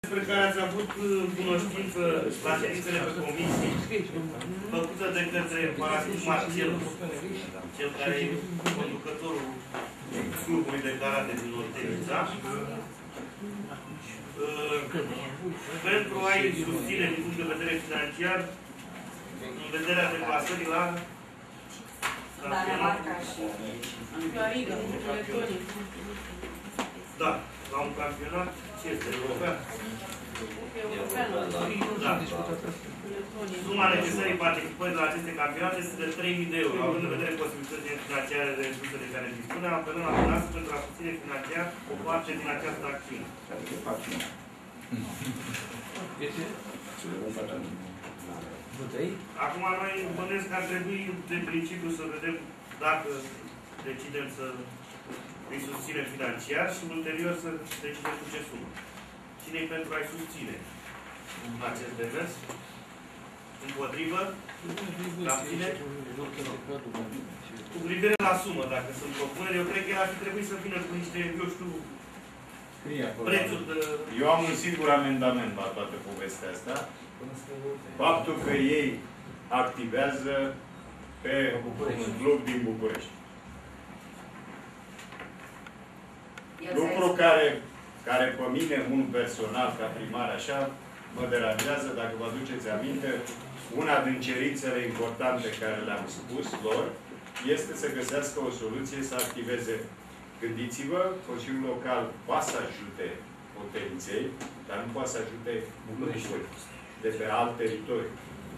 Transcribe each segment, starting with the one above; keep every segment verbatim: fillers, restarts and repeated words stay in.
despre care ați avut cunoștință la ședințele pe comisii, făcută de către Paraschib Marcel, cel care e conducătorul clubului de karate din Oltenița, pentru a-i susține din punct de vedere financiar în vederea deplasării la Danemarca și la Riga, da, la un campionat, ce este, european? European, da. Suma necesară participării la aceste campionate este de trei mii de euro, având în vedere posibilitățile financiare reduse de care dispune, apelăm la dumneavoastră pentru a susține financiar o parte din această acțiune. Acum noi bănuiesc că ar trebui de principiu să vedem dacă decidem să îi susținem financiar și ulterior să decidem cu ce sumă. Cine-i pentru a-i susține în acest demers? Împotrivă? La tine? Cu privire la sumă, dacă sunt propuneri, eu cred că el ar fi trebuit să vină cu niște, eu știu, prețuri de... Eu am un singur amendament la toată povestea asta. Faptul că ei activează pe un club din București. Lucru care, care pe mine, unul personal, ca primar, așa, mă deranjează, dacă vă aduceți aminte, una din cerințele importante care le-am spus lor, este să găsească o soluție să activeze. Gândiți-vă, Consiliul Local poate să ajute Olteniței, dar nu poate să ajute Bucureștiul de pe alt teritoriu.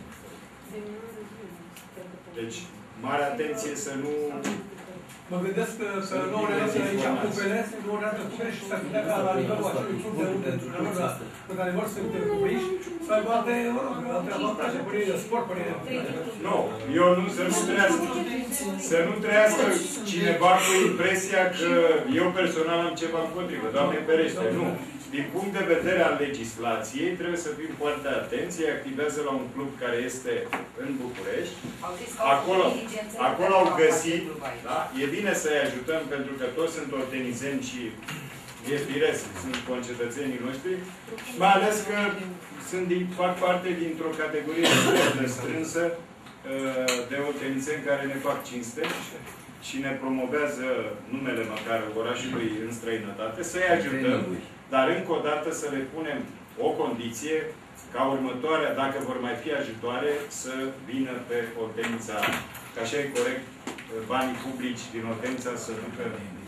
Deci, mare atenție să nu... Mă gândesc că nu orează aici în cupele, nu orează cupele și s-ar putea ca la nivelul acelui club de unde pe care vor să se uite cu aici, să aibă alte, mă rog, alte avantaje, părere de sport, părere de... Nu, eu nu, să nu trăiască, să nu trăiască cineva cu impresia că eu personal am ceva împotrivă. Doamne ferește, nu. Din punct de vedere al legislației, trebuie să fim foarte atenți. Ei activează la un club care este în București. Acolo, acolo au găsit, da? E bine să-i ajutăm, pentru că toți sunt oltenizeni și e firesc, sunt concetățenii noștri. Mai ales că sunt, fac parte dintr-o categorie foarte strânsă de oltenizeni care ne fac cinste și ne promovează numele măcar orașului în străinătate, să-i ajutăm. Dar încă o dată să le punem o condiție ca următoarea, dacă vor mai fi ajutoare, să vină pe Oltenița. Că așa e corect, banii publici din Oltenița să ducă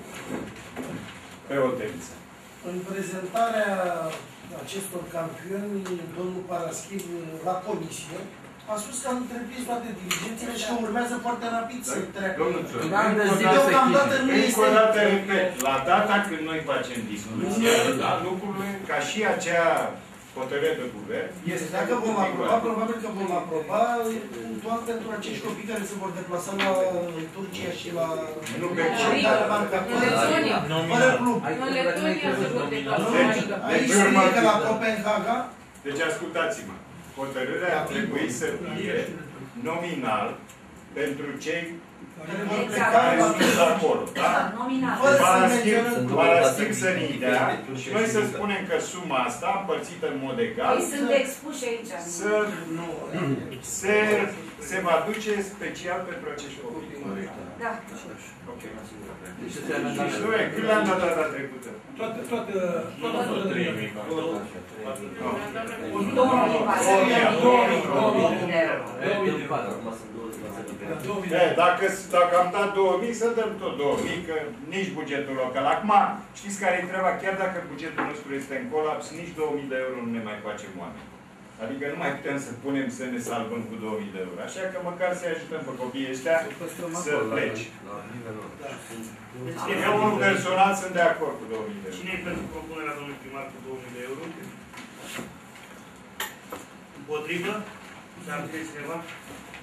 pe Oltenița. În prezentarea acestor campioni, domnul Paraschib, la comisie, a spus că am întreprins toate diligențele și că urmează foarte rapid să treacă. Deocamdată nu este... Încă o dată, repet, la data când noi facem discuția, la lucrurile, ca și acea hotărâre de guvern, este... Dacă vom aproba, probabil că vom aproba punctual pentru acești copii care se vor deplasa la Turcia și la... Nu pe fără club. În Letonia se vor deplasa. Aici se că la Copenhaga... Deci ascultați-mă. Hotărârea ar trebui să fie nominal pentru cei care sunt acolo. Da? Paraschib să ni dea și noi să spunem că suma asta, împărțită în mod egal, sunt expuși aici. Se, se va duce special pentru acești copii. Da. Ok. Și noi, cât le-am dat data trecută? Toate, toate, toate trei mii. Dacă, dacă am dat două mii, să dăm tot două mii, că nici bugetul local. Acum, știți care e treaba? Chiar dacă bugetul nostru este în colaps, nici două mii de euro nu ne mai facem oameni. Adică nu mai putem să punem să ne salvăm cu două mii de euro. Așa că măcar să-i ajutăm pe copiii ăștia să pleci. Eu, unul personal, sunt de acord cu două mii de euro. Cine e pentru propunerea domnului primar cu două mii de euro? Împotrivă? S-ar fi cineva?